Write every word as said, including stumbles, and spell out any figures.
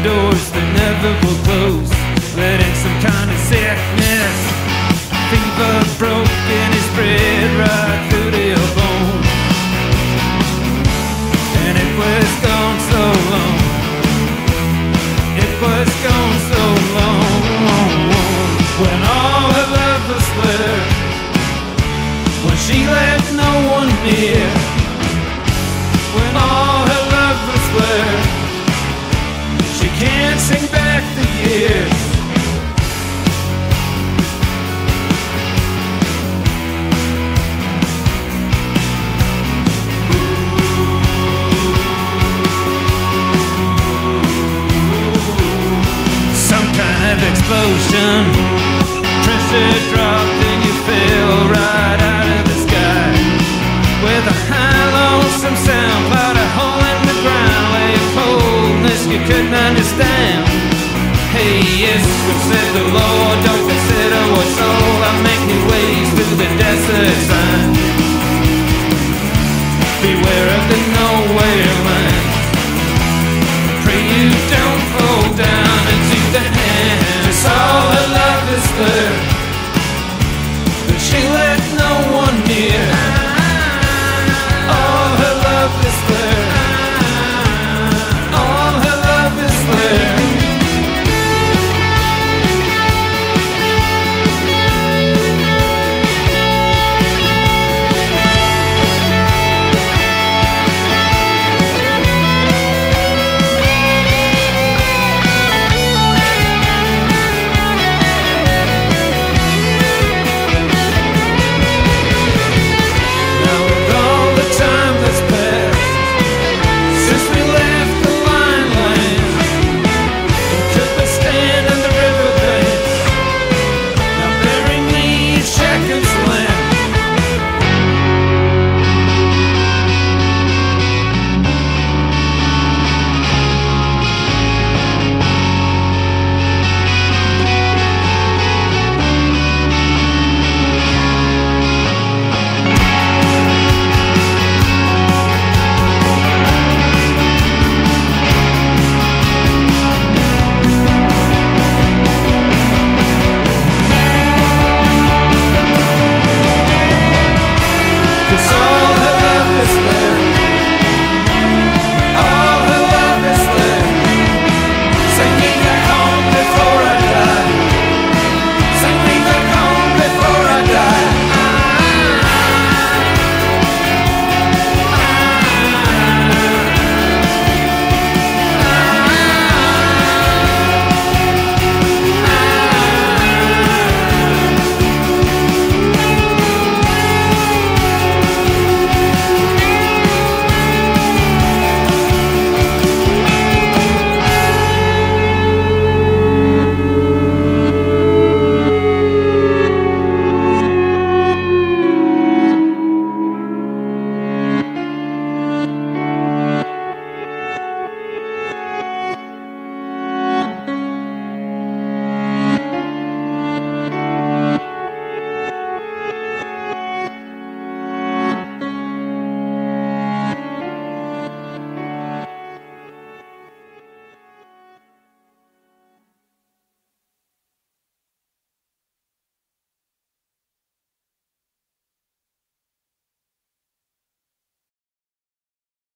doors that never will close, letting some kind of sickness, fever broke and it spread right through to your bone. And it was gone so long, it was gone so long, when all her love was fled, when she left no one near, when all her love was fled, she can't sing back the years. Some kind of explosion, pressure dropped and you fell right out of the sky, with a high lonesome sound, about a hole in the ground, where your coldness you couldn't understand. Hey, yes, we said the Lord, don't consider what's all, I'm making ways through the desert sand. Beware of the